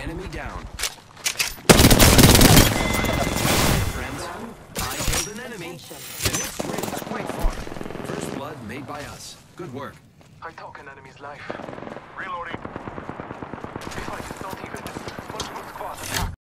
Enemy down. Friends, I killed an enemy. The next ring is quite far. First blood made by us. Good work. I took an enemy's life. Reloading. We fight, not even. Multiple squads.